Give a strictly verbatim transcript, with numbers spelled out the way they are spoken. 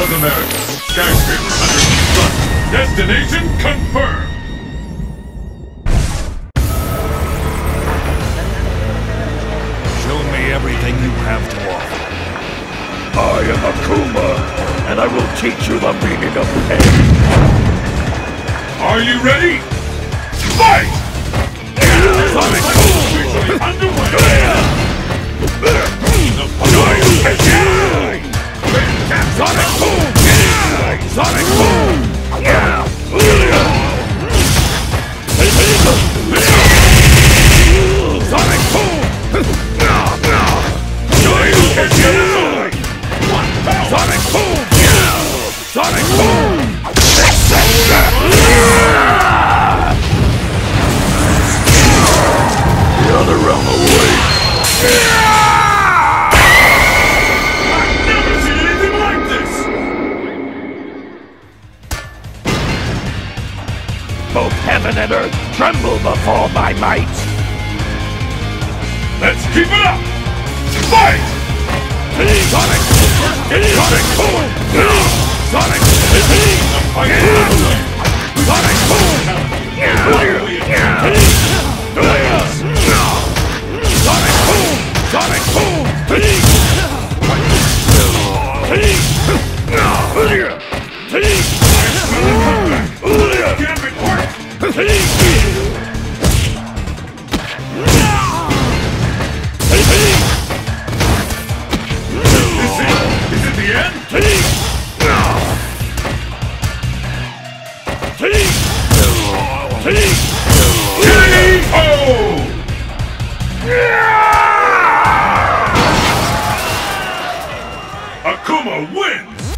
South America. Skyscraper under construction. Destination confirmed. Show me everything you have to offer. I am Akuma, and I will teach you the meaning of pain. Are you ready? Fight! Sonic Officially underway. Sonic Boom! Sonic Boom! Sonic Boom! Sonic Boom! Sonic Boom! The other realm away. I've never seen anything like this! Both heaven and earth tremble before my might. Let's keep it up! Fight! Sonic! Sonic Boom! Sonic! Fight! Sonic Boom! Sonic Boom! Sonic Boom! Gambit work! Is it? Is it the end? K O! Akuma wins!